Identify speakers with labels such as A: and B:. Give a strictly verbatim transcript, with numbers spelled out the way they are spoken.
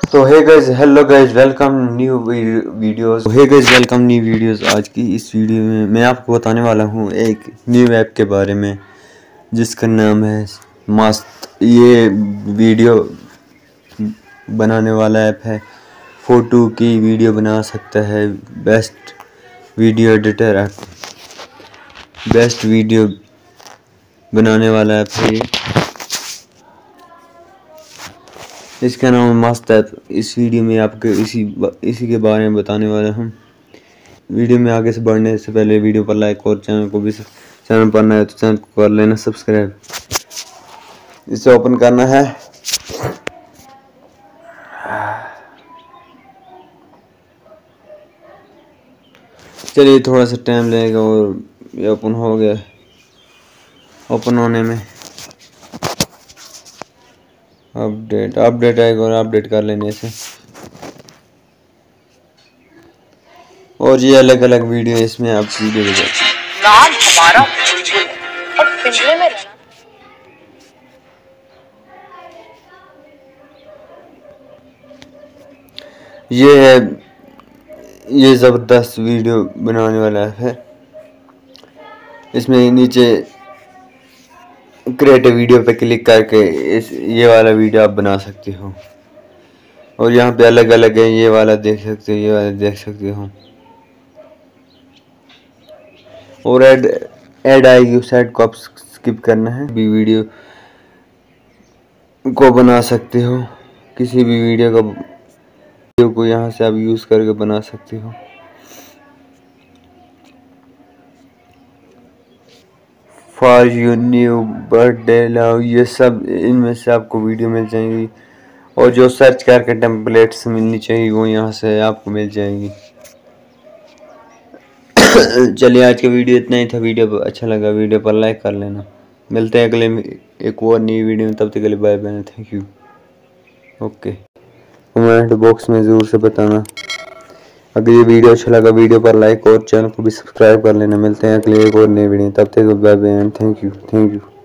A: तो hey guys, hello guys, welcome new videos. Hey guys, welcome new videos. आज की इस वीडियो में मैं आपको बताने वाला हूँ एक न्यू ऐप के बारे में जिसका नाम है मस्त। ये वीडियो बनाने वाला ऐप है, फ़ोटो की वीडियो बना सकता है। Best video editor app, best video बनाने वाला ऐप है ये। इसका नाम है मस्त ऐप। इस वीडियो में आपको इसी इसी के बारे में बताने वाला हूँ। वीडियो में आगे से बढ़ने से पहले वीडियो पर लाइक और चैनल को भी चैनल पर नया है तो चैनल को कर लेना सब्सक्राइब। इसे ओपन करना है। चलिए थोड़ा सा टाइम लगेगा और ये ओपन हो गया। ओपन होने में अपडेट अपडेट आएगा और अपडेट कर लेने से और ये अलग अलग वीडियो इसमें आप वीडियो
B: नाम हमारा बुलबुल और पिंजरे में रहना।
A: ये है ये ज़बरदस्त वीडियो बनाने वाला है। इसमें नीचे क्रिएट वीडियो पे क्लिक करके इस ये वाला वीडियो आप बना सकते हो और यहाँ पे अलग अलग है। ये वाला देख सकते हो, ये वाला देख सकते हो और ऐड ऐड आएगी उस ऐड को आप स्किप करना है। भी वीडियो को बना सकते हो, किसी भी वीडियो का वीडियो को यहाँ से आप यूज़ करके बना सकते हो। For you new birthday love, ये सब इनमें से आपको वीडियो मिल जाएगी और जो सर्च करके टेम्पलेट्स मिलनी चाहिए वो यहाँ से आपको मिल जाएगी। चलिए आज का वीडियो इतना ही था। वीडियो अच्छा लगा वीडियो पर लाइक कर लेना। मिलते हैं अगले एक और नई वीडियो में, तब तक के लिए bye bye, thank you. Okay, comment box में ज़रूर से बताना अगर ये वीडियो अच्छा लगा। वीडियो पर लाइक और चैनल को भी सब्सक्राइब कर लेना। मिलते हैं अगले एक और नई वीडियो, तब तक bye bye, thank you thank you.